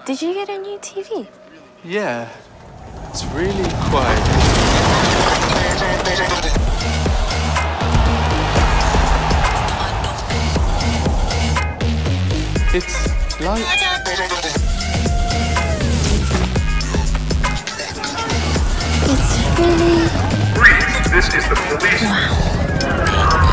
Did you get a new TV? Yeah, it's really quiet. It's like... It's really... Freeze! This is the police. Wow.